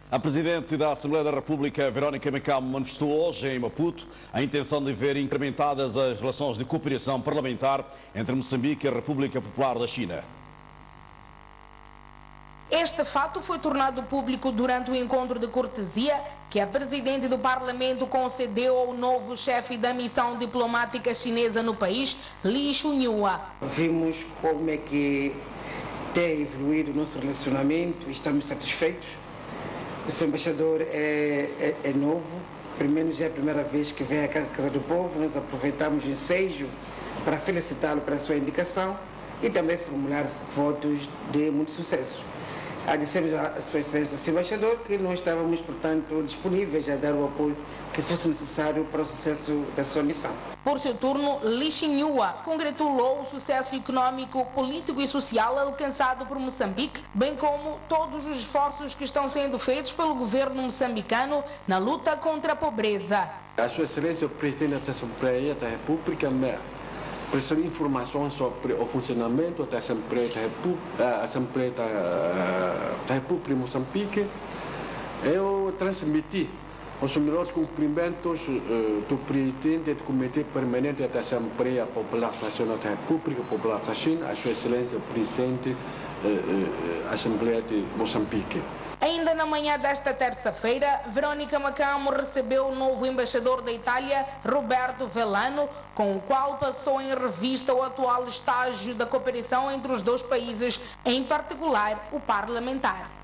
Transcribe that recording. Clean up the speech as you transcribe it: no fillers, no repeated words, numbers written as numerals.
A Presidente da Assembleia da República, Verónica Macamo, manifestou hoje em Maputo a intenção de ver incrementadas as relações de cooperação parlamentar entre Moçambique e a República Popular da China. Este fato foi tornado público durante o encontro de cortesia que a Presidente do Parlamento concedeu ao novo chefe da missão diplomática chinesa no país, Li Chunyua. Vimos como é que tem evoluído o nosso relacionamento e estamos satisfeitos. O seu embaixador é novo, pelo menos é a primeira vez que vem à Casa do Povo. Nós aproveitamos o ensejo para felicitá-lo pela sua indicação e também formular votos de muito sucesso. Agradecemos a Sua Excelência, o seu embaixador, que não estávamos, portanto, disponíveis a dar o apoio que fosse necessário para o sucesso da sua missão. Por seu turno, Li Chunyua congratulou o sucesso econômico, político e social alcançado por Moçambique, bem como todos os esforços que estão sendo feitos pelo governo moçambicano na luta contra a pobreza. A Sua Excelência, o Presidente da Assembleia da República, prestou informações sobre o funcionamento da Assembleia da República de Moçambique. Eu transmiti os melhores cumprimentos do Presidente do Comitê Permanente da Assembleia Popular Nacional da República Popular da China, a Sua Excelência, o Presidente da Assembleia de Moçambique. Ainda na manhã desta terça-feira, Verónica Macamo recebeu o novo embaixador da Itália, Roberto Vellano, com o qual passou em revista o atual estágio da cooperação entre os dois países, em particular o parlamentar.